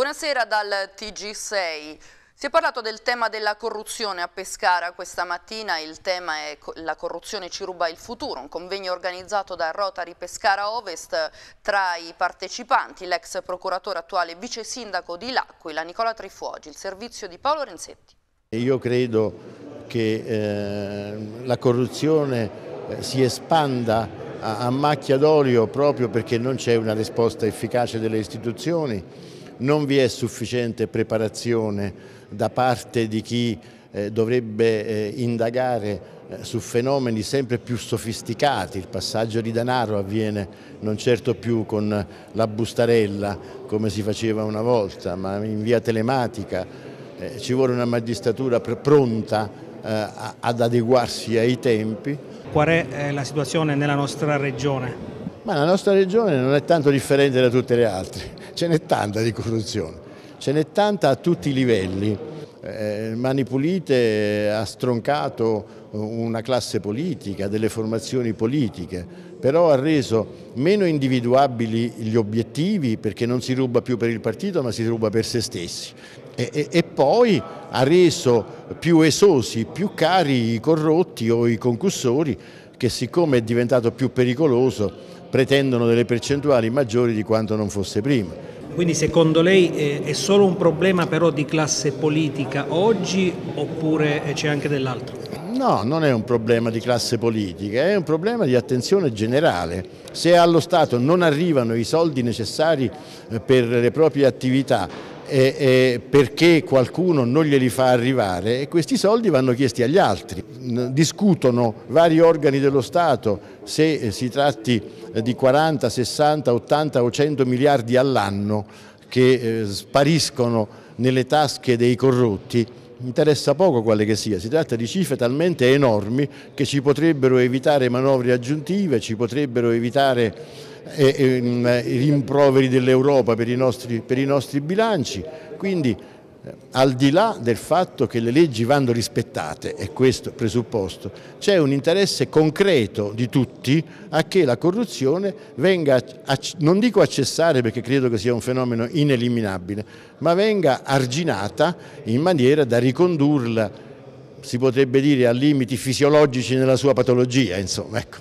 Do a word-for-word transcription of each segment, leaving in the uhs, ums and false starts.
Buonasera dal T G sei. Si è parlato del tema della corruzione a Pescara questa mattina, il tema è la corruzione ci ruba il futuro, un convegno organizzato da Rotary Pescara Ovest tra i partecipanti, l'ex procuratore attuale vice sindaco di L'Aquila, Nicola Trifuogi, il servizio di Paolo Renzetti. Io credo che eh, la corruzione eh, si espanda a, a macchia d'olio proprio perché non c'è una risposta efficace delle istituzioni, non vi è sufficiente preparazione da parte di chi eh, dovrebbe eh, indagare eh, su fenomeni sempre più sofisticati. Il passaggio di denaro avviene non certo più con la bustarella come si faceva una volta, ma in via telematica. Eh, ci vuole una magistratura pronta eh, ad adeguarsi ai tempi. Qual è la situazione nella nostra regione? Ma la nostra regione non è tanto differente da tutte le altre, ce n'è tanta di corruzione. Ce n'è tanta a tutti i livelli. Eh, Mani Pulite ha stroncato una classe politica, delle formazioni politiche, però ha reso meno individuabili gli obiettivi perché non si ruba più per il partito ma si ruba per se stessi. E, e, e poi ha reso più esosi, più cari i corrotti o i concussori che, siccome è diventato più pericoloso, pretendono delle percentuali maggiori di quanto non fosse prima. Quindi secondo lei è solo un problema però di classe politica oggi oppure c'è anche dell'altro? No, non è un problema di classe politica, è un problema di attenzione generale. Se allo Stato non arrivano i soldi necessari per le proprie attività e, e perché qualcuno non glieli fa arrivare, e questi soldi vanno chiesti agli altri. Discutono vari organi dello Stato se si tratti di quaranta, sessanta, ottanta o cento miliardi all'anno che eh, spariscono nelle tasche dei corrotti. Interessa poco quale che sia, si tratta di cifre talmente enormi che ci potrebbero evitare manovre aggiuntive, ci potrebbero evitare eh, eh, i rimproveri dell'Europa per i nostri, per i nostri bilanci. Quindi eh, al di là del fatto che le leggi vanno rispettate, è questo presupposto, c'è un interesse concreto di tutti a che la corruzione venga, non dico a cessare perché credo che sia un fenomeno ineliminabile, ma venga arginata in maniera da ricondurla, si potrebbe dire, a limiti fisiologici nella sua patologia, insomma, ecco.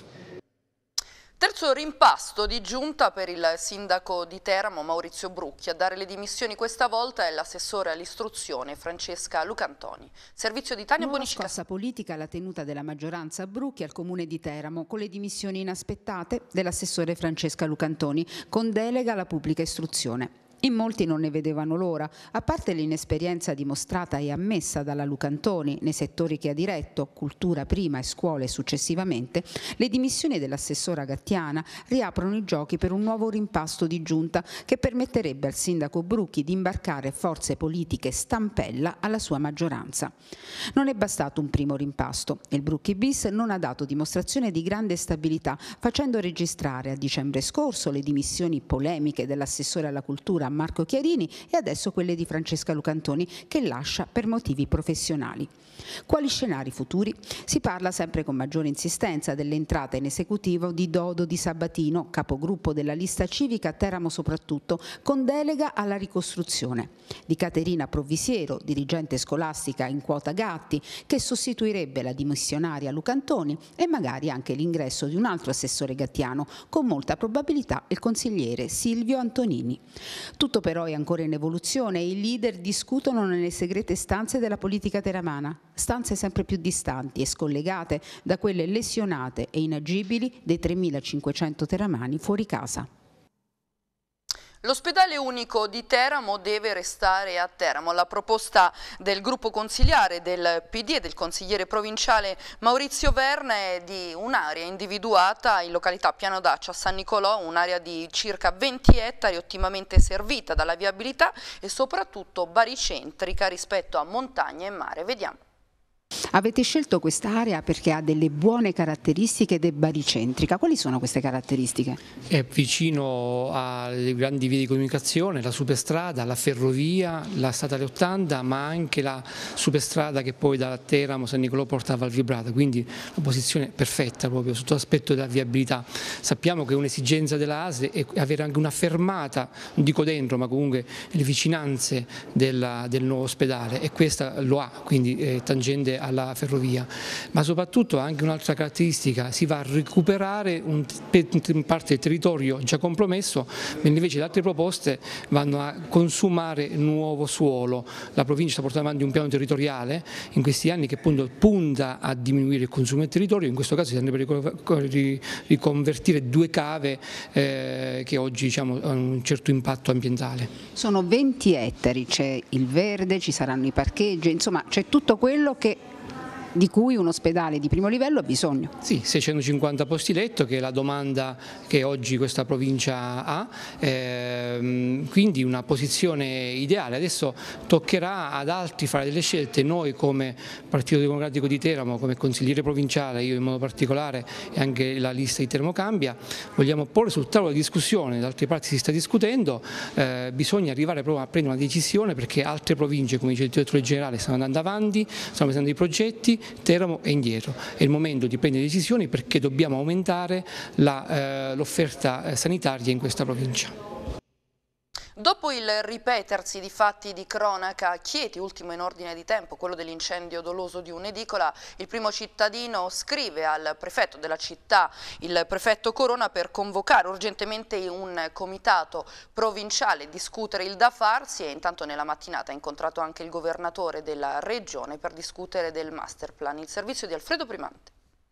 Terzo rimpasto di giunta per il sindaco di Teramo Maurizio Brucchi. A dare le dimissioni questa volta è l'assessore all'istruzione Francesca Lucantoni. Servizio di Tania Bonicica. Nuova scossa politica alla tenuta della maggioranza a Brucchi al comune di Teramo con le dimissioni inaspettate dell'assessore Francesca Lucantoni con delega alla pubblica istruzione. In molti non ne vedevano l'ora, a parte l'inesperienza dimostrata e ammessa dalla Lucantoni nei settori che ha diretto, cultura prima e scuole successivamente, le dimissioni dell'assessora Gattiana riaprono i giochi per un nuovo rimpasto di giunta che permetterebbe al sindaco Brucchi di imbarcare forze politiche stampella alla sua maggioranza. Non è bastato un primo rimpasto. Il Brucchi bis non ha dato dimostrazione di grande stabilità, facendo registrare a dicembre scorso le dimissioni polemiche dell'assessore alla cultura Marco Chiarini e adesso quelle di Francesca Lucantoni che lascia per motivi professionali. Quali scenari futuri? Si parla sempre con maggiore insistenza dell'entrata in esecutivo di Dodo Di Sabatino, capogruppo della lista civica a Teramo soprattutto, con delega alla ricostruzione, di Caterina Provvisiero, dirigente scolastica in quota Gatti, che sostituirebbe la dimissionaria Lucantoni e magari anche l'ingresso di un altro assessore gattiano, con molta probabilità il consigliere Silvio Antonini. Tutto però è ancora in evoluzione e i leader discutono nelle segrete stanze della politica teramana, stanze sempre più distanti e scollegate da quelle lesionate e inagibili dei tremilacinquecento teramani fuori casa. L'ospedale unico di Teramo deve restare a Teramo. La proposta del gruppo consigliare del P D e del consigliere provinciale Maurizio Verna è di un'area individuata in località Piano Dacia a San Nicolò, un'area di circa venti ettari ottimamente servita dalla viabilità e soprattutto baricentrica rispetto a montagna e mare. Vediamo. Avete scelto quest'area perché ha delle buone caratteristiche ed è baricentrica. Quali sono queste caratteristiche? È vicino alle grandi vie di comunicazione, la superstrada, la ferrovia, la statale ottanta, ma anche la superstrada che poi da Teramo San Nicolò porta a Val Vibrata, quindi una posizione perfetta proprio sotto l'aspetto della viabilità. Sappiamo che un'esigenza della A S L è avere anche una fermata, non dico dentro, ma comunque le vicinanze della, del nuovo ospedale, e questa lo ha, quindi è tangente alla ferrovia, ma soprattutto anche un'altra caratteristica: si va a recuperare un, in parte del territorio già compromesso, mentre invece le altre proposte vanno a consumare nuovo suolo. La provincia sta portando avanti un piano territoriale in questi anni che appunto punta a diminuire il consumo del territorio. In questo caso si andrebbe per riconvertire due cave eh, che oggi, diciamo, hanno un certo impatto ambientale. Sono venti ettari, c'è il verde, ci saranno i parcheggi, insomma c'è tutto quello che di cui un ospedale di primo livello ha bisogno. Sì, seicentocinquanta posti letto, che è la domanda che oggi questa provincia ha, ehm, quindi una posizione ideale. Adesso toccherà ad altri fare delle scelte. Noi come Partito Democratico di Teramo, come consigliere provinciale, io in modo particolare, e anche la lista di Teramo Cambia, vogliamo porre sul tavolo di discussione, da altre parti si sta discutendo, eh, bisogna arrivare proprio a prendere una decisione, perché altre province, come dice il direttore generale, stanno andando avanti, stanno presentando i progetti, Teramo è indietro. È il momento di prendere decisioni, perché dobbiamo aumentare l'offerta eh, sanitaria in questa provincia. Dopo il ripetersi di fatti di cronaca a Chieti, ultimo in ordine di tempo, quello dell'incendio doloso di un'edicola, il primo cittadino scrive al prefetto della città, il prefetto Corona, per convocare urgentemente un comitato provinciale e discutere il da farsi, e intanto nella mattinata ha incontrato anche il governatore della regione per discutere del master plan. Il servizio di Alfredo Primante.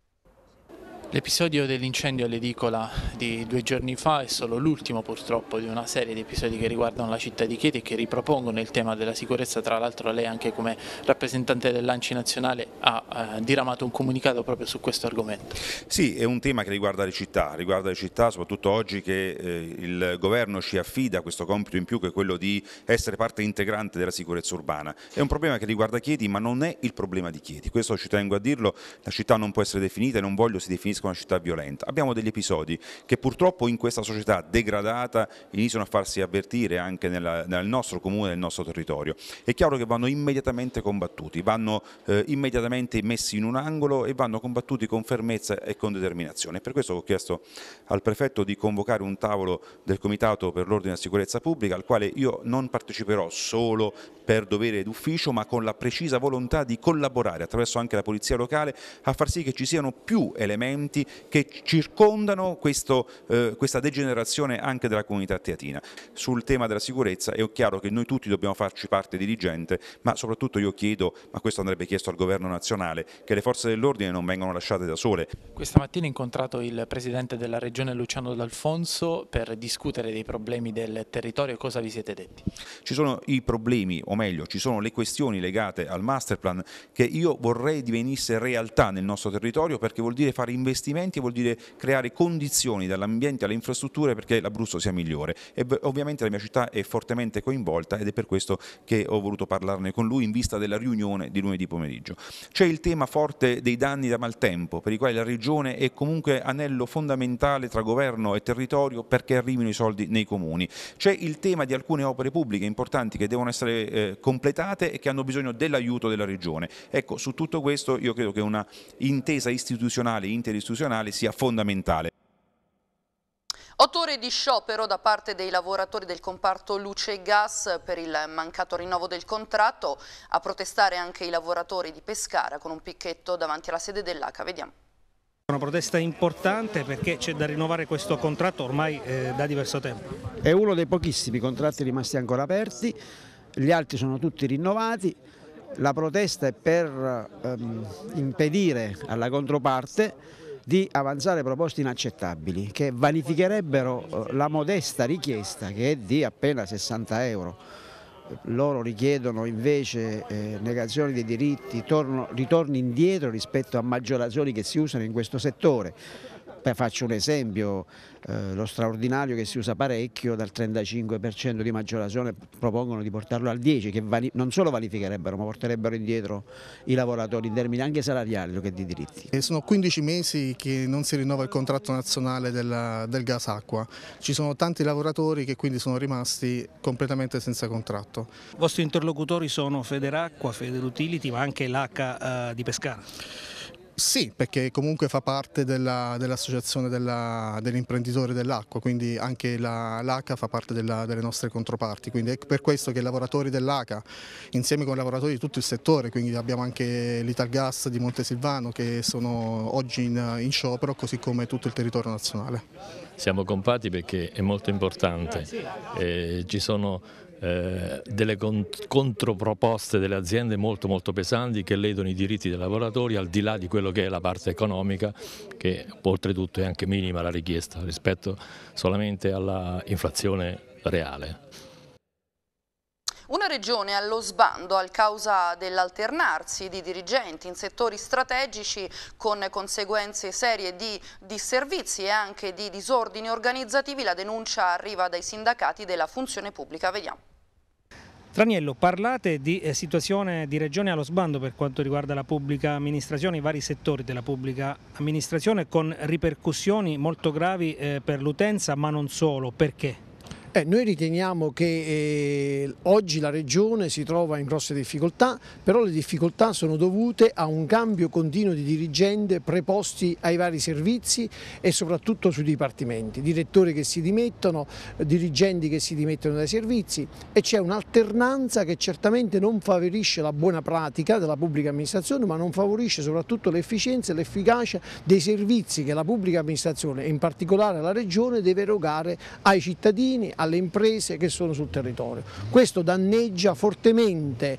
L'episodio dell'incendio all'edicola di due giorni fa è solo l'ultimo, purtroppo, di una serie di episodi che riguardano la città di Chieti e che ripropongono il tema della sicurezza. Tra l'altro lei, anche come rappresentante dell'A N C I nazionale, ha eh, diramato un comunicato proprio su questo argomento. Sì, è un tema che riguarda le città, riguarda le città soprattutto oggi che eh, il governo ci affida questo compito in più, che è quello di essere parte integrante della sicurezza urbana. È un problema che riguarda Chieti, ma non è il problema di Chieti, questo ci tengo a dirlo. La città non può essere definita, e non voglio si definisca una città violenta. Abbiamo degli episodi che purtroppo in questa società degradata iniziano a farsi avvertire anche nella, nel nostro comune, nel nostro territorio. È chiaro che vanno immediatamente combattuti, vanno eh, immediatamente messi in un angolo e vanno combattuti con fermezza e con determinazione. Per questo ho chiesto al prefetto di convocare un tavolo del Comitato per l'Ordine e la Sicurezza Pubblica, al quale io non parteciperò solo per dovere d'ufficio, ma con la precisa volontà di collaborare attraverso anche la polizia locale a far sì che ci siano più elementi che circondano questo, eh, questa degenerazione anche della comunità teatina. Sul tema della sicurezza è chiaro che noi tutti dobbiamo farci parte dirigente, ma soprattutto io chiedo, ma questo andrebbe chiesto al governo nazionale, che le forze dell'ordine non vengano lasciate da sole. Questa mattina ho incontrato il presidente della regione Luciano D'Alfonso per discutere dei problemi del territorio. Cosa vi siete detti? Ci sono i problemi, o meglio ci sono le questioni legate al master plan che io vorrei divenisse realtà nel nostro territorio, perché vuol dire fare investimenti, vuol dire creare condizioni dall'ambiente alle infrastrutture perché l'Abruzzo sia migliore, e ovviamente la mia città è fortemente coinvolta, ed è per questo che ho voluto parlarne con lui in vista della riunione di lunedì pomeriggio. C'è il tema forte dei danni da maltempo, per i quali la regione è comunque anello fondamentale tra governo e territorio perché arrivino i soldi nei comuni. C'è il tema di alcune opere pubbliche importanti che devono essere eh, completate e che hanno bisogno dell'aiuto della regione. Ecco, su tutto questo io credo che una intesa istituzionale, interistituzionale sia fondamentale. Otto ore di sciopero da parte dei lavoratori del comparto luce e gas per il mancato rinnovo del contratto, a protestare anche i lavoratori di Pescara con un picchetto davanti alla sede dell'A C A. Vediamo. Una protesta importante perché c'è da rinnovare questo contratto ormai eh, da diverso tempo. È uno dei pochissimi contratti rimasti ancora aperti, gli altri sono tutti rinnovati. La protesta è per ehm, impedire alla controparte di avanzare proposte inaccettabili che vanificherebbero la modesta richiesta, che è di appena sessanta euro. Loro richiedono invece eh, negazioni dei diritti, torno, ritorni indietro rispetto a maggiorazioni che si usano in questo settore. Faccio un esempio, eh, lo straordinario che si usa parecchio, dal trentacinque per cento di maggiorazione propongono di portarlo al dieci per cento, che vali, non solo vanificherebbero ma porterebbero indietro i lavoratori in termini anche salariali che di diritti. E sono quindici mesi che non si rinnova il contratto nazionale del, del gas acqua, ci sono tanti lavoratori che quindi sono rimasti completamente senza contratto. I vostri interlocutori sono Federacqua, Federutility ma anche l'A C A eh, di Pescara? Sì, perché comunque fa parte dell'associazione della, degli imprenditori dell'acqua, quindi anche l'A C A fa parte della, delle nostre controparti, quindi è per questo che i lavoratori dell'A C A, insieme con i lavoratori di tutto il settore, quindi abbiamo anche l'Italgas di Montesilvano che sono oggi in, in sciopero, così come tutto il territorio nazionale. Siamo compatti perché è molto importante, eh, ci sono Eh, delle cont controproposte delle aziende molto molto pesanti che ledono i diritti dei lavoratori al di là di quello che è la parte economica, che oltretutto è anche minima la richiesta rispetto solamente alla inflazione reale. Una regione allo sbando a causa dell'alternarsi di dirigenti in settori strategici con conseguenze serie di disservizi e anche di disordini organizzativi. La denuncia arriva dai sindacati della funzione pubblica. Vediamo. Traniello, parlate di eh, situazione di regione allo sbando per quanto riguarda la pubblica amministrazione, i vari settori della pubblica amministrazione con ripercussioni molto gravi eh, per l'utenza, ma non solo. Perché? Eh, noi riteniamo che eh, oggi la Regione si trova in grosse difficoltà, però le difficoltà sono dovute a un cambio continuo di dirigente preposti ai vari servizi e soprattutto sui dipartimenti, direttori che si dimettono, dirigenti che si dimettono dai servizi, e c'è un'alternanza che certamente non favorisce la buona pratica della pubblica amministrazione, ma non favorisce soprattutto l'efficienza e l'efficacia dei servizi che la pubblica amministrazione e in particolare la Regione deve erogare ai cittadini, alle imprese che sono sul territorio. Questo danneggia fortemente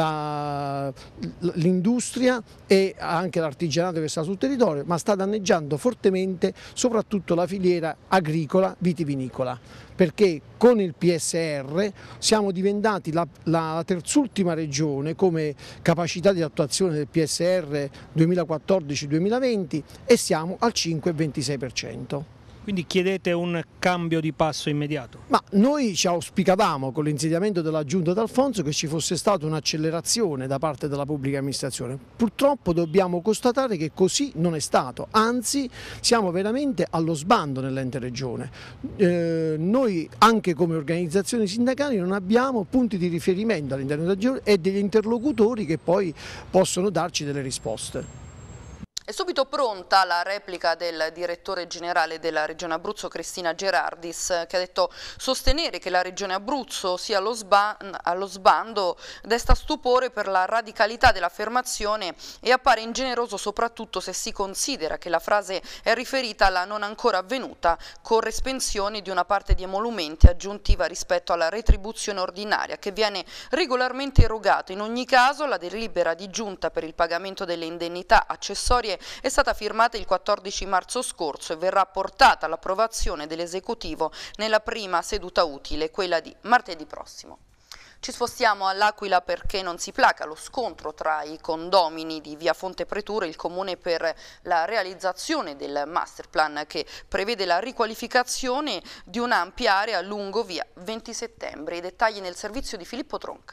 l'industria e anche l'artigianato che sta sul territorio, ma sta danneggiando fortemente soprattutto la filiera agricola vitivinicola, perché con il P S R siamo diventati la, la terzultima regione come capacità di attuazione del P S R duemilaquattordici duemilaventi e siamo al cinque virgola ventisei per cento. Quindi chiedete un cambio di passo immediato? Ma noi ci auspicavamo con l'insediamento della Giunta D'Alfonso che ci fosse stata un'accelerazione da parte della pubblica amministrazione. Purtroppo dobbiamo constatare che così non è stato, anzi siamo veramente allo sbando nell'ente regione. Eh, noi anche come organizzazioni sindacali non abbiamo punti di riferimento all'interno della regione e degli interlocutori che poi possono darci delle risposte. È subito pronta la replica del direttore generale della Regione Abruzzo, Cristina Gerardis, che ha detto sostenere che la Regione Abruzzo sia allo, sba allo sbando desta stupore per la radicalità dell'affermazione e appare ingeneroso soprattutto se si considera che la frase è riferita alla non ancora avvenuta corresponsione di una parte di emolumenti aggiuntiva rispetto alla retribuzione ordinaria che viene regolarmente erogata. In ogni caso la delibera di giunta per il pagamento delle indennità accessorie è stata firmata il quattordici marzo scorso e verrà portata all'approvazione dell'esecutivo nella prima seduta utile, quella di martedì prossimo. Ci spostiamo all'Aquila perché non si placa lo scontro tra i condomini di via Fonte Pretura e il Comune per la realizzazione del masterplan che prevede la riqualificazione di un'ampia area lungo via venti settembre. I dettagli nel servizio di Filippo Tronca.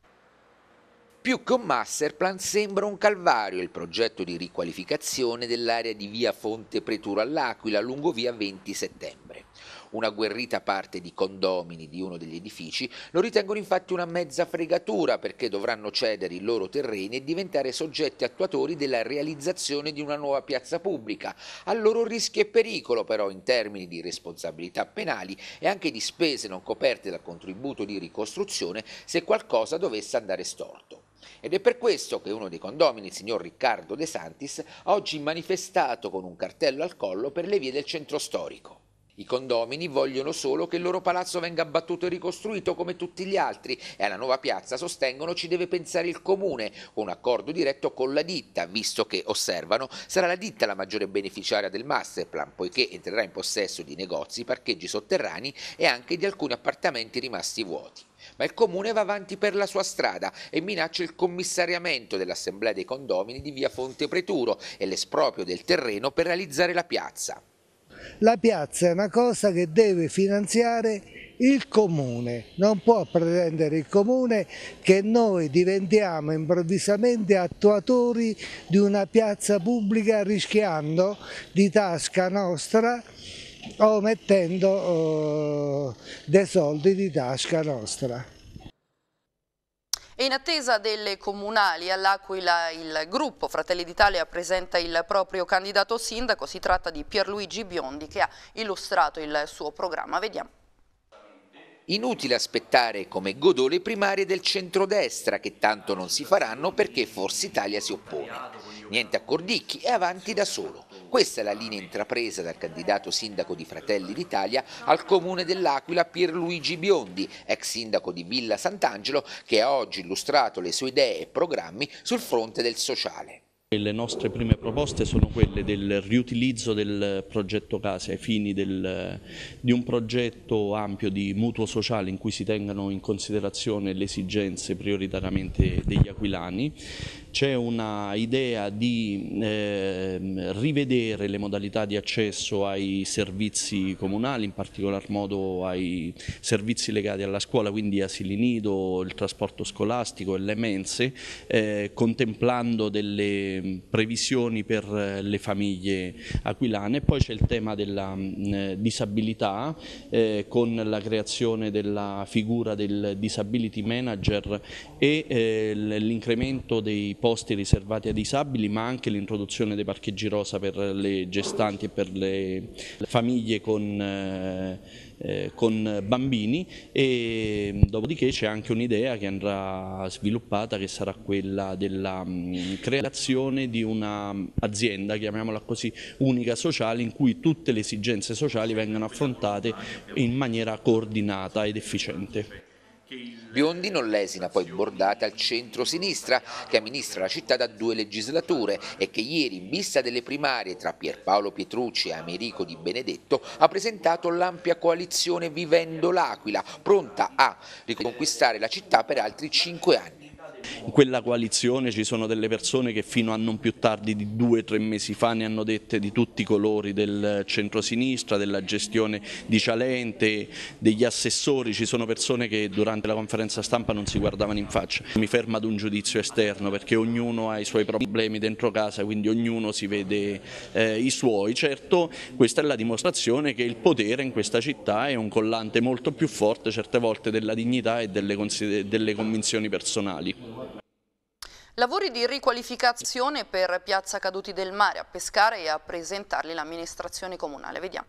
Più che un masterplan sembra un calvario il progetto di riqualificazione dell'area di via Fonte Pretura all'Aquila lungo via venti settembre. Una agguerrita parte di condomini di uno degli edifici lo ritengono infatti una mezza fregatura perché dovranno cedere i loro terreni e diventare soggetti attuatori della realizzazione di una nuova piazza pubblica, a loro rischio e pericolo però in termini di responsabilità penali e anche di spese non coperte dal contributo di ricostruzione se qualcosa dovesse andare storto. Ed è per questo che uno dei condomini, il signor Riccardo De Santis, ha oggi manifestato con un cartello al collo per le vie del centro storico. I condomini vogliono solo che il loro palazzo venga abbattuto e ricostruito come tutti gli altri e alla nuova piazza, sostengono, ci deve pensare il comune con un accordo diretto con la ditta, visto che, osservano, sarà la ditta la maggiore beneficiaria del masterplan, poiché entrerà in possesso di negozi, parcheggi sotterranei e anche di alcuni appartamenti rimasti vuoti. Ma il comune va avanti per la sua strada e minaccia il commissariamento dell'assemblea dei condomini di via Fonte Preturo e l'esproprio del terreno per realizzare la piazza. La piazza è una cosa che deve finanziare il Comune, non può pretendere il Comune che noi diventiamo improvvisamente attuatori di una piazza pubblica rischiando di tasca nostra o mettendo uh, dei soldi di tasca nostra. E in attesa delle comunali all'Aquila il gruppo Fratelli d'Italia presenta il proprio candidato sindaco, si tratta di Pierluigi Biondi che ha illustrato il suo programma. Vediamo. Inutile aspettare come Godot le primarie del centrodestra che tanto non si faranno perché Forza Italia si oppone. Niente accordicchi e avanti da solo. Questa è la linea intrapresa dal candidato sindaco di Fratelli d'Italia al comune dell'Aquila Pierluigi Biondi, ex sindaco di Villa Sant'Angelo, che ha oggi illustrato le sue idee e programmi sul fronte del sociale. Le nostre prime proposte sono quelle del riutilizzo del progetto case ai fini del, di un progetto ampio di mutuo sociale in cui si tengano in considerazione le esigenze prioritariamente degli aquilani. C'è una idea di eh, rivedere le modalità di accesso ai servizi comunali, in particolar modo ai servizi legati alla scuola, quindi asili nido, il trasporto scolastico e le mense, eh, contemplando delle previsioni per le famiglie aquilane. Poi c'è il tema della mh, disabilità eh, con la creazione della figura del disability manager e eh, l'incremento dei posti riservati ai disabili, ma anche l'introduzione dei parcheggi rosa per le gestanti e per le famiglie con eh, Eh, con bambini, e dopodiché c'è anche un'idea che andrà sviluppata che sarà quella della mh, creazione di un'azienda, chiamiamola così, unica sociale, in cui tutte le esigenze sociali vengano affrontate in maniera coordinata ed efficiente. Biondi non lesina poi bordate al centro-sinistra che amministra la città da due legislature e che ieri, in vista delle primarie tra Pierpaolo Pietrucci e Americo Di Benedetto, ha presentato l'ampia coalizione Vivendo l'Aquila, pronta a riconquistare la città per altri cinque anni. In quella coalizione ci sono delle persone che fino a non più tardi di due o tre mesi fa ne hanno dette di tutti i colori del centrosinistra, della gestione di Cialente, degli assessori. Ci sono persone che durante la conferenza stampa non si guardavano in faccia. Mi fermo ad un giudizio esterno perché ognuno ha i suoi problemi dentro casa, quindi ognuno si vede eh, i suoi. Certo, questa è la dimostrazione che il potere in questa città è un collante molto più forte certe volte della dignità e delle, delle convinzioni personali. Lavori di riqualificazione per Piazza Caduti del Mare a Pescara e a presentarli l'amministrazione comunale. Vediamo.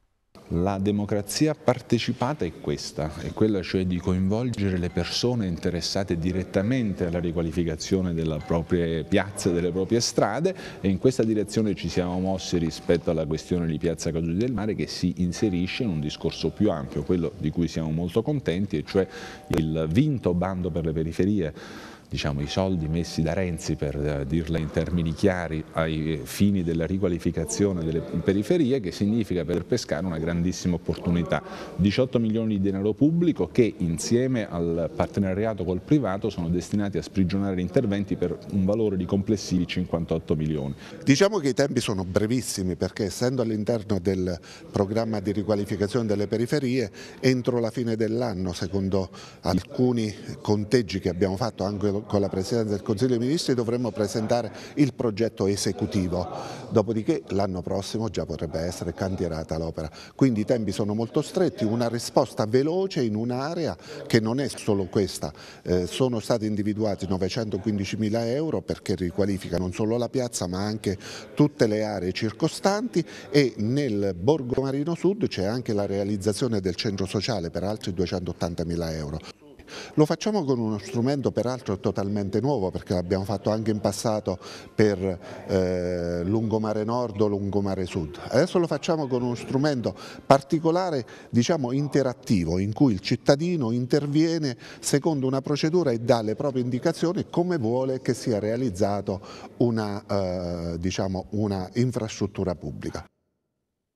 La democrazia partecipata è questa, è quella cioè di coinvolgere le persone interessate direttamente alla riqualificazione delle proprie piazze, delle proprie strade, e in questa direzione ci siamo mossi rispetto alla questione di Piazza Caduti del Mare, che si inserisce in un discorso più ampio, quello di cui siamo molto contenti, e cioè il vinto bando per le periferie. Diciamo, i soldi messi da Renzi, per eh, dirla in termini chiari, ai fini della riqualificazione delle periferie, che significa per Pescara una grandissima opportunità. diciotto milioni di denaro pubblico che insieme al partenariato col privato sono destinati a sprigionare interventi per un valore di complessivi cinquantotto milioni. Diciamo che i tempi sono brevissimi perché, essendo all'interno del programma di riqualificazione delle periferie, entro la fine dell'anno, secondo alcuni conteggi che abbiamo fatto anche con la Presidenza del Consiglio dei Ministri, dovremmo presentare il progetto esecutivo, dopodiché l'anno prossimo già potrebbe essere cantierata l'opera. Quindi i tempi sono molto stretti, una risposta veloce in un'area che non è solo questa, eh, sono stati individuati novecentoquindicimila euro perché riqualifica non solo la piazza ma anche tutte le aree circostanti, e nel Borgo Marino Sud c'è anche la realizzazione del centro sociale per altri duecentottantamila euro. Lo facciamo con uno strumento peraltro totalmente nuovo, perché l'abbiamo fatto anche in passato per eh, Lungomare Nord o Lungomare Sud. Adesso lo facciamo con uno strumento particolare, diciamo interattivo, in cui il cittadino interviene secondo una procedura e dà le proprie indicazioni come vuole che sia realizzato una, eh, diciamo, una infrastruttura pubblica.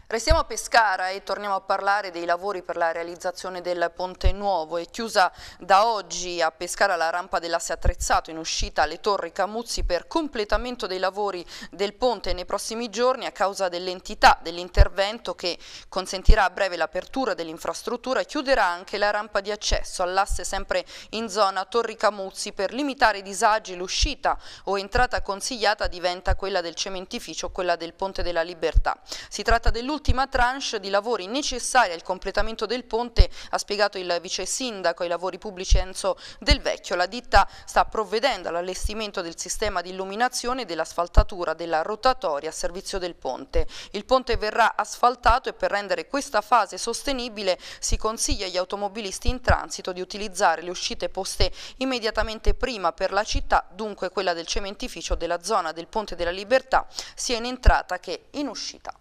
Restiamo a Pescara e torniamo a parlare dei lavori per la realizzazione del Ponte Nuovo. È chiusa da oggi a Pescara la rampa dell'asse attrezzato in uscita alle Torri Camuzzi per completamento dei lavori del ponte nei prossimi giorni a causa dell'entità dell'intervento che consentirà a breve l'apertura dell'infrastruttura e chiuderà anche la rampa di accesso all'asse sempre in zona Torri Camuzzi. Per limitare i disagi l'uscita o entrata consigliata diventa quella del cementificio o quella del Ponte della Libertà. Si tratta dell'ultima L'ultima tranche di lavori necessari al completamento del ponte, ha spiegato il vice sindaco ai lavori pubblici Enzo Del Vecchio. La ditta sta provvedendo all'allestimento del sistema di illuminazione e dell'asfaltatura della rotatoria a servizio del ponte. Il ponte verrà asfaltato e per rendere questa fase sostenibile si consiglia agli automobilisti in transito di utilizzare le uscite poste immediatamente prima per la città, dunque quella del cementificio della zona del Ponte della Libertà, sia in entrata che in uscita.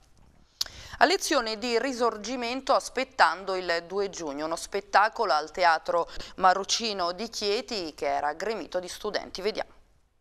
A lezione di risorgimento aspettando il due giugno, uno spettacolo al Teatro Marrucino di Chieti che era gremito di studenti. Vediamo.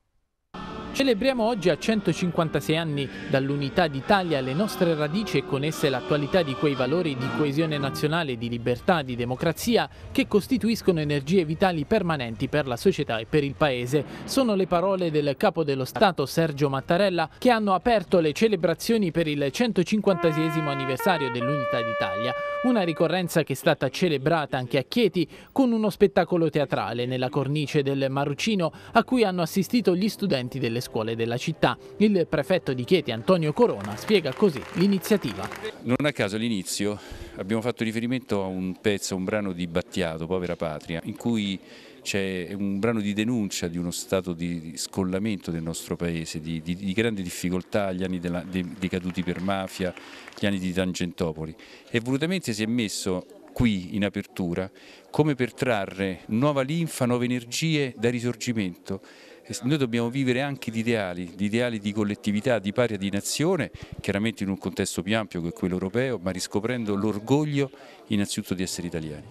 Celebriamo oggi a centocinquantasei anni dall'unità d'Italia le nostre radici e con esse l'attualità di quei valori di coesione nazionale, di libertà, di democrazia che costituiscono energie vitali permanenti per la società e per il Paese. Sono le parole del Capo dello Stato Sergio Mattarella che hanno aperto le celebrazioni per il centocinquantaseiesimo anniversario dell'unità d'Italia. Una ricorrenza che è stata celebrata anche a Chieti con uno spettacolo teatrale nella cornice del Marrucino a cui hanno assistito gli studenti delle scuole della città. Il prefetto di Chieti Antonio Corona spiega così l'iniziativa. Non a caso all'inizio abbiamo fatto riferimento a un pezzo, un brano di Battiato, Povera Patria, in cui c'è un brano di denuncia di uno stato di scollamento del nostro paese, di, di, di grande difficoltà, gli anni della, de, decaduti per mafia, gli anni di Tangentopoli, e volutamente si è messo qui in apertura come per trarre nuova linfa, nuove energie da risorgimento. Noi dobbiamo vivere anche di ideali, di ideali di collettività, di paria di nazione, chiaramente in un contesto più ampio che quello europeo, ma riscoprendo l'orgoglio innanzitutto di essere italiani.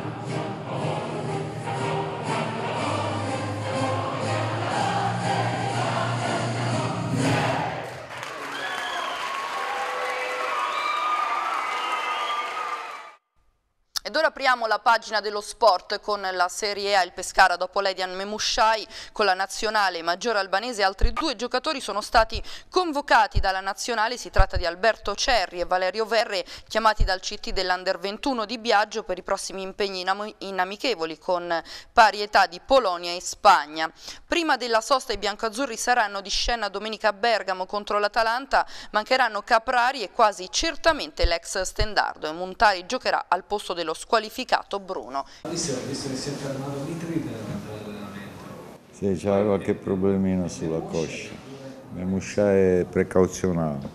Ed ora apriamo la pagina dello sport con la Serie A. Il Pescara, dopo Ledian Memushai con la nazionale maggiore albanese, altri due giocatori sono stati convocati dalla nazionale. Si tratta di Alberto Cerri e Valerio Verre, chiamati dal C T dell'Under ventuno di Biagio per i prossimi impegni in amichevoli con pari età di Polonia e Spagna. Prima della sosta i biancoazzurri saranno di scena domenica a Bergamo contro l'Atalanta. Mancheranno Caprari e quasi certamente l'ex Stendardo e Montari giocherà al posto dello squalificato Bruno. Visto, visto che si è fermato Mitri per l'allenamento. Sì, c'era qualche problemino sulla coscia. Memushai è precauzionale.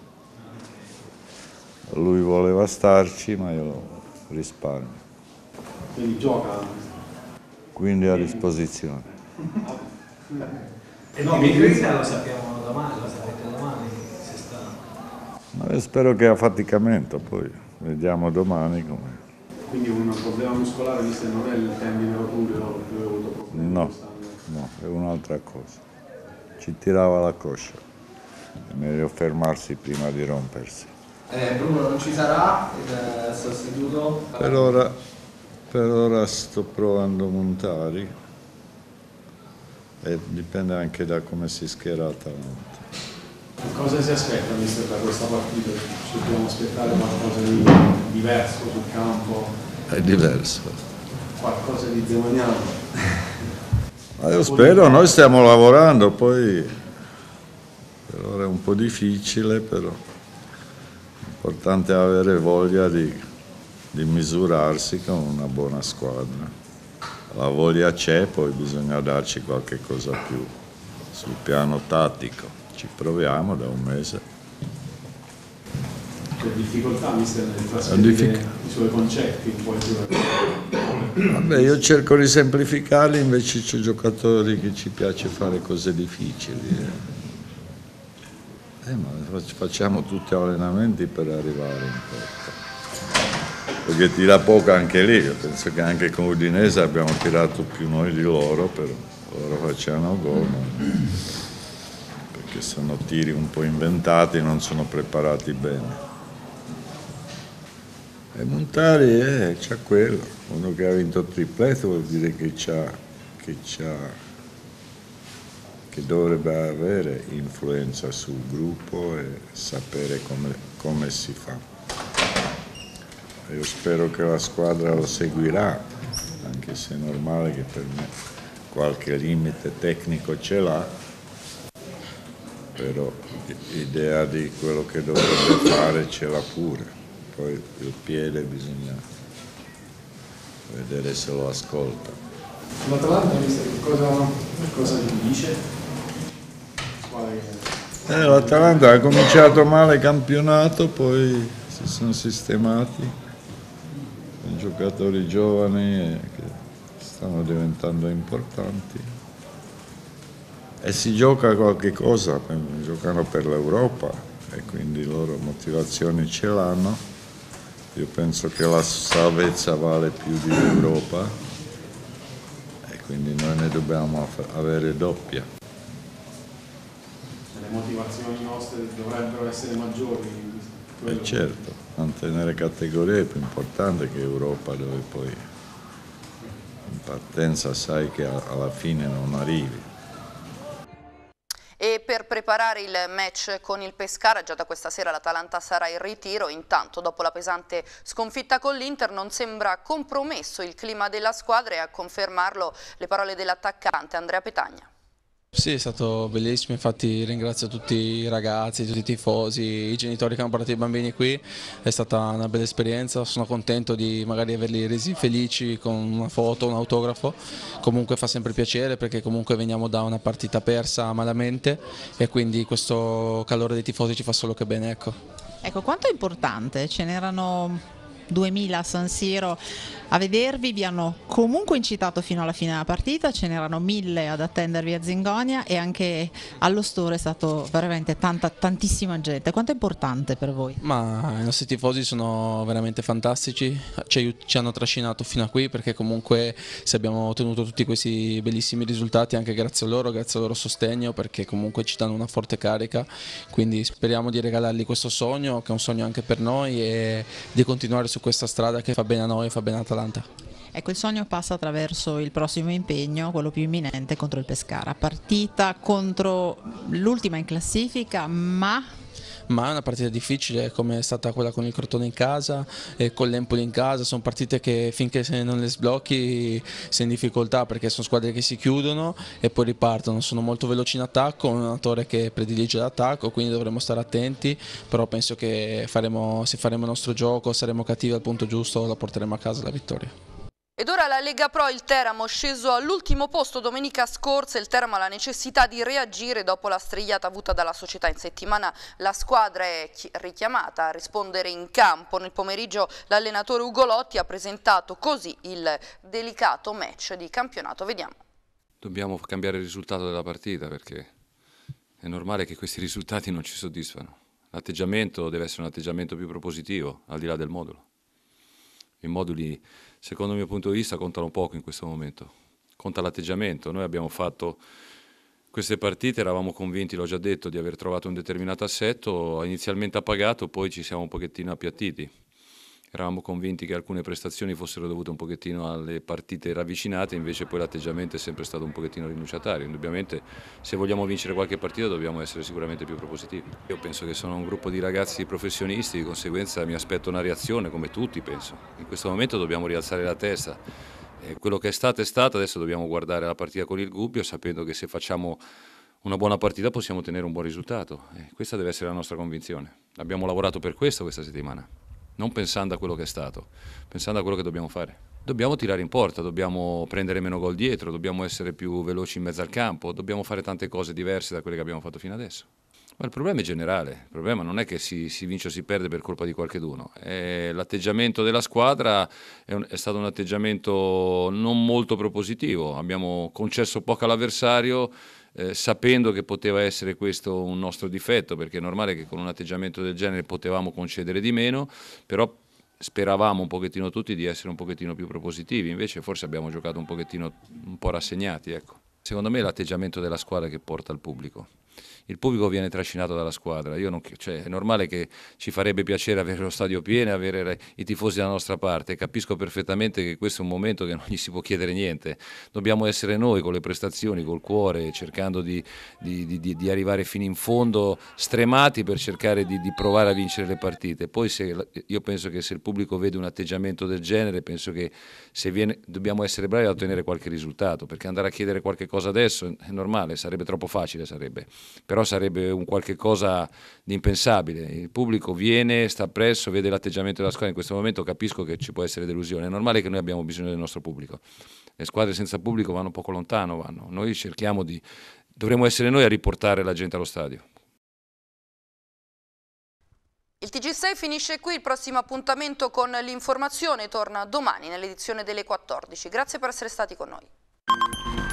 Lui voleva starci, ma io risparmio. Quindi gioca? Quindi a disposizione. E no, Mitri lo sappiamo domani, lo sapete domani se sta. Ma io spero che a faticamento, poi vediamo domani come. Quindi un problema muscolare, visto che non è il tendine rotuleo che avevo avuto problemi? No, no, è un'altra cosa. Ci tirava la coscia. È meglio fermarsi prima di rompersi. Eh, Bruno non ci sarà il sostituto? Per ora, per ora sto provando Montari e dipende anche da come si schiera Atalanta. Cosa si aspetta, mister, da questa partita? Ci dobbiamo aspettare qualcosa di diverso sul campo? È diverso. Qualcosa di zemaniano? Ma io spero, noi stiamo lavorando, poi per ora è un po' difficile, però l'importante è avere voglia di, di misurarsi con una buona squadra. La voglia c'è, poi bisogna darci qualche cosa più sul piano tattico. Ci proviamo da un mese. C'è difficoltà, mister, nel trasferire i suoi concetti un po' in Vabbè, io cerco di semplificarli, invece c'è giocatori che ci piace fare cose difficili. Eh, ma facciamo tutti allenamenti per arrivare in porta. Perché tira poco anche lì, io penso che anche con Udinese abbiamo tirato più noi di loro, però loro facevano gol. Che sono tiri un po' inventati, non sono preparati bene. E Montari eh, c'ha quello, uno che ha vinto il tripleto vuol dire che c'ha, che c'ha, che dovrebbe avere influenza sul gruppo e sapere come, come si fa. Io spero che la squadra lo seguirà, anche se è normale che per me qualche limite tecnico ce l'ha, però l'idea di quello che dovrebbe fare ce l'ha pure. Poi il piede bisogna vedere se lo ascolta. L'Atalanta, cosa, cosa gli dice? Eh, L'Atalanta ha cominciato male il campionato, poi si sono sistemati, i giocatori giovani che stanno diventando importanti. E si gioca qualche cosa, giocano per l'Europa e quindi loro motivazioni ce l'hanno. Io penso che la salvezza vale più di l'Europa e quindi noi ne dobbiamo avere doppia. Le motivazioni nostre dovrebbero essere maggiori? E certo, mantenere categorie è più importante che Europa, dove poi in partenza sai che alla fine non arrivi. E per preparare il match con il Pescara, già da questa sera l'Atalanta sarà in ritiro. Intanto, dopo la pesante sconfitta con l'Inter, non sembra compromesso il clima della squadra, e a confermarlo le parole dell'attaccante Andrea Petagna. Sì, è stato bellissimo, infatti ringrazio tutti i ragazzi, tutti i tifosi, i genitori che hanno portato i bambini qui, è stata una bella esperienza, sono contento di magari averli resi felici con una foto, un autografo, comunque fa sempre piacere perché comunque veniamo da una partita persa malamente e quindi questo calore dei tifosi ci fa solo che bene. Ecco, ecco quanto è importante, ce n'erano duemila a San Siro a vedervi, vi hanno comunque incitato fino alla fine della partita, ce n'erano mille ad attendervi a Zingonia e anche allo store è stato veramente tanta, tantissima gente. Quanto è importante per voi? Ma i nostri tifosi sono veramente fantastici, ci, ci hanno trascinato fino a qui perché comunque se abbiamo ottenuto tutti questi bellissimi risultati anche grazie a loro, grazie al loro sostegno, perché comunque ci danno una forte carica, quindi speriamo di regalargli questo sogno che è un sogno anche per noi e di continuare su questa strada che fa bene a noi e fa bene all'Atalanta. Ecco, il sogno passa attraverso il prossimo impegno, quello più imminente contro il Pescara, partita contro l'ultima in classifica, ma... ma è una partita difficile come è stata quella con il Crotone in casa e con l'Empoli in casa, sono partite che finché non le sblocchi sei in difficoltà perché sono squadre che si chiudono e poi ripartono, sono molto veloci in attacco, un allenatore che predilige l'attacco, quindi dovremo stare attenti, però penso che faremo, se faremo il nostro gioco, saremo cattivi al punto giusto, la porteremo a casa la vittoria. Ed ora la Lega Pro, il Teramo sceso all'ultimo posto domenica scorsa. Il Teramo ha la necessità di reagire dopo la strigliata avuta dalla società in settimana. La squadra è richiamata a rispondere in campo. Nel pomeriggio l'allenatore Ugolotti ha presentato così il delicato match di campionato. Vediamo. Dobbiamo cambiare il risultato della partita perché è normale che questi risultati non ci soddisfano. L'atteggiamento deve essere un atteggiamento più propositivo, al di là del modulo. I moduli, secondo il mio punto di vista, contano poco in questo momento. Conta l'atteggiamento. Noi abbiamo fatto queste partite, eravamo convinti, l'ho già detto, di aver trovato un determinato assetto, inizialmente appagato, poi ci siamo un pochettino appiattiti. Eravamo convinti che alcune prestazioni fossero dovute un pochettino alle partite ravvicinate, invece poi l'atteggiamento è sempre stato un pochettino rinunciatario. Indubbiamente, se vogliamo vincere qualche partita dobbiamo essere sicuramente più propositivi. Io penso che sono un gruppo di ragazzi professionisti, di conseguenza mi aspetto una reazione, come tutti penso. In questo momento dobbiamo rialzare la testa. Eh, quello che è stato è stato, adesso dobbiamo guardare la partita con il Gubbio, sapendo che se facciamo una buona partita possiamo ottenere un buon risultato. Eh, questa deve essere la nostra convinzione. Abbiamo lavorato per questo questa settimana. Non pensando a quello che è stato, pensando a quello che dobbiamo fare. Dobbiamo tirare in porta, dobbiamo prendere meno gol dietro, dobbiamo essere più veloci in mezzo al campo, dobbiamo fare tante cose diverse da quelle che abbiamo fatto fino adesso. Ma il problema è generale, il problema non è che si, si vince o si perde per colpa di qualcheduno. L'atteggiamento della squadra è, un, è stato un atteggiamento non molto propositivo, abbiamo concesso poco all'avversario, Eh, sapendo che poteva essere questo un nostro difetto, perché è normale che con un atteggiamento del genere potevamo concedere di meno, però speravamo un pochettino tutti di essere un pochettino più propositivi, invece forse abbiamo giocato un pochettino un po' rassegnati, ecco. Secondo me è l'atteggiamento della squadra che porta al pubblico. il pubblico viene trascinato dalla squadra. Io non, cioè, è normale che ci farebbe piacere avere lo stadio pieno, avere i tifosi dalla nostra parte. Capisco perfettamente che questo è un momento che non gli si può chiedere niente. Dobbiamo essere noi con le prestazioni, col cuore, cercando di, di, di, di arrivare fino in fondo, stremati per cercare di, di provare a vincere le partite. Poi se, io penso che se il pubblico vede un atteggiamento del genere, penso che se viene, dobbiamo essere bravi a ottenere qualche risultato, perché andare a chiedere qualche cosa adesso è normale, sarebbe troppo facile, sarebbe. Però sarebbe un qualche cosa di impensabile. Il pubblico viene, sta appresso, vede l'atteggiamento della squadra, in questo momento capisco che ci può essere delusione, è normale che noi abbiamo bisogno del nostro pubblico. Le squadre senza pubblico vanno poco lontano, vanno. Noi cerchiamo di, dovremmo essere noi a riportare la gente allo stadio. Il T G sei finisce qui, il prossimo appuntamento con l'informazione torna domani nell'edizione delle quattordici. Grazie per essere stati con noi.